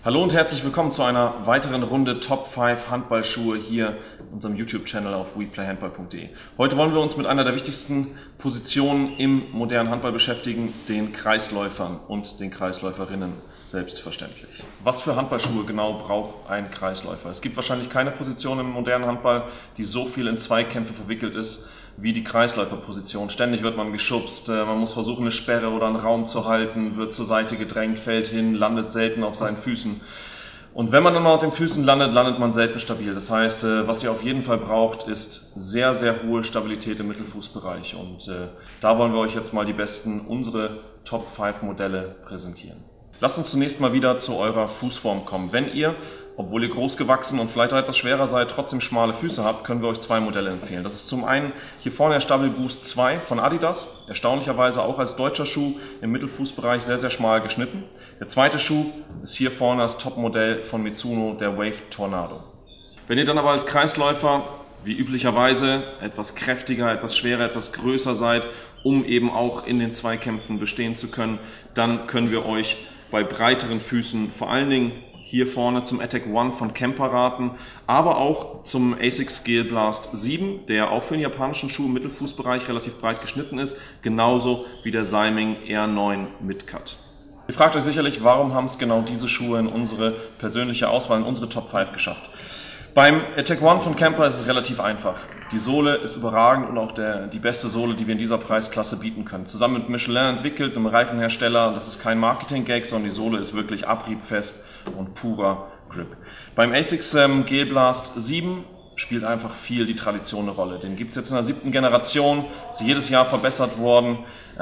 Hallo und herzlich willkommen zu einer weiteren Runde Top 5 Handballschuhe hier in unserem YouTube-Channel auf weplayhandball.de. Heute wollen wir uns mit einer der wichtigsten Positionen im modernen Handball beschäftigen, den Kreisläufern und den Kreisläuferinnen, selbstverständlich. Was für Handballschuhe genau braucht ein Kreisläufer? Es gibt wahrscheinlich keine Position im modernen Handball, die so viel in Zweikämpfe verwickelt ist wie die Kreisläuferposition. Ständig wird man geschubst, man muss versuchen, eine Sperre oder einen Raum zu halten, wird zur Seite gedrängt, fällt hin, landet selten auf seinen Füßen. Und wenn man dann mal auf den Füßen landet, landet man selten stabil. Das heißt, was ihr auf jeden Fall braucht, ist sehr, sehr hohe Stabilität im Mittelfußbereich. Und da wollen wir euch jetzt mal unsere Top 5 Modelle präsentieren. Lasst uns zunächst mal wieder zu eurer Fußform kommen. Wenn ihr, obwohl ihr groß gewachsen und vielleicht auch etwas schwerer seid, trotzdem schmale Füße habt, können wir euch zwei Modelle empfehlen. Das ist zum einen hier vorne der Stubble Boost 2 von Adidas, erstaunlicherweise auch als deutscher Schuh im Mittelfußbereich sehr, sehr schmal geschnitten. Der zweite Schuh ist hier vorne das Topmodell von Mizuno, der Wave Tornado. Wenn ihr dann aber als Kreisläufer, wie üblicherweise, etwas kräftiger, etwas schwerer, etwas größer seid, um eben auch in den Zweikämpfen bestehen zu können, dann können wir euch bei breiteren Füßen vor allen Dingen hier vorne zum Attack One von Kemper raten, aber auch zum ASICS Gel Blast 7, der auch für den japanischen Schuh im Mittelfußbereich relativ breit geschnitten ist, genauso wie der Siming R9 Midcut. Ihr fragt euch sicherlich, warum haben es genau diese Schuhe in unsere persönliche Auswahl, in unsere Top 5 geschafft. Beim Attack One von Kemper ist es relativ einfach. Die Sohle ist überragend und auch die beste Sohle, die wir in dieser Preisklasse bieten können. Zusammen mit Michelin entwickelt, einem Reifenhersteller, das ist kein Marketing-Gag, sondern die Sohle ist wirklich abriebfest und purer Grip. Beim ASICS Gel Blast 7 spielt einfach viel die Tradition eine Rolle. Den gibt es jetzt in der 7. Generation, ist jedes Jahr verbessert worden,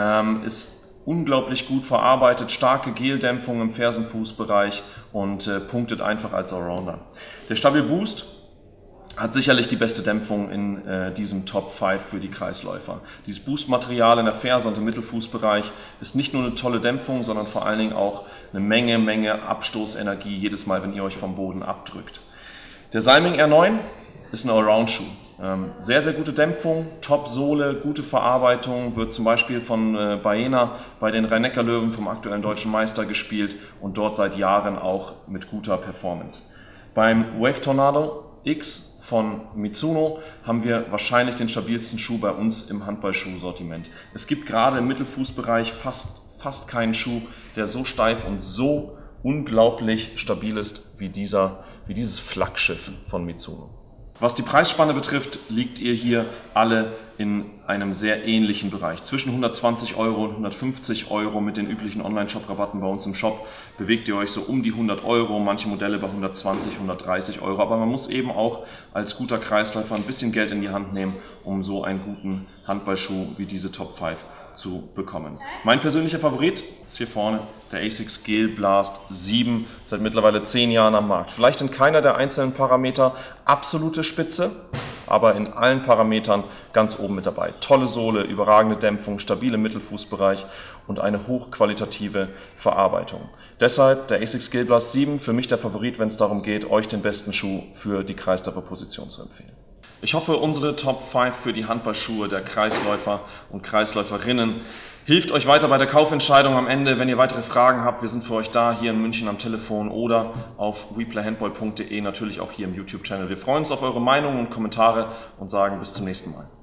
ist unglaublich gut verarbeitet, starke Geldämpfung im Fersenfußbereich und punktet einfach als Allrounder. Der Stubble Boost hat sicherlich die beste Dämpfung in diesen Top 5 für die Kreisläufer. Dieses Boostmaterial in der Ferse und im Mittelfußbereich ist nicht nur eine tolle Dämpfung, sondern vor allen Dingen auch eine Menge Abstoßenergie jedes Mal, wenn ihr euch vom Boden abdrückt. Der Siming R9 ist ein Allround-Schuh. Sehr, sehr gute Dämpfung, Top-Sohle, gute Verarbeitung, wird zum Beispiel von Baena bei den Rhein-Neckar-Löwen vom aktuellen deutschen Meister gespielt und dort seit Jahren auch mit guter Performance. Beim Wave Tornado X von Mizuno haben wir wahrscheinlich den stabilsten Schuh bei uns im Handballschuhsortiment. Es gibt gerade im Mittelfußbereich fast keinen Schuh, der so steif und so unglaublich stabil ist wie dieses Flaggschiff von Mizuno. Was die Preisspanne betrifft, liegt ihr hier alle in einem sehr ähnlichen Bereich. Zwischen 120 Euro und 150 Euro mit den üblichen Online-Shop-Rabatten bei uns im Shop bewegt ihr euch so um die 100 Euro, manche Modelle bei 120, 130 Euro. Aber man muss eben auch als guter Kreisläufer ein bisschen Geld in die Hand nehmen, um so einen guten Handballschuh wie diese Top 5 zu bekommen. Mein persönlicher Favorit ist hier vorne der ASICS Gel Blast 7, seit mittlerweile 10 Jahren am Markt. Vielleicht in keiner der einzelnen Parameter absolute Spitze, aber in allen Parametern ganz oben mit dabei. Tolle Sohle, überragende Dämpfung, stabile Mittelfußbereich und eine hochqualitative Verarbeitung. Deshalb der ASICS Gel Blast 7 für mich der Favorit, wenn es darum geht, euch den besten Schuh für die Kreisläuferposition zu empfehlen. Ich hoffe, unsere Top 5 für die Handballschuhe der Kreisläufer und Kreisläuferinnen hilft euch weiter bei der Kaufentscheidung am Ende. Wenn ihr weitere Fragen habt, wir sind für euch da, hier in München am Telefon oder auf weplayhandball.de, natürlich auch hier im YouTube-Channel. Wir freuen uns auf eure Meinungen und Kommentare und sagen bis zum nächsten Mal.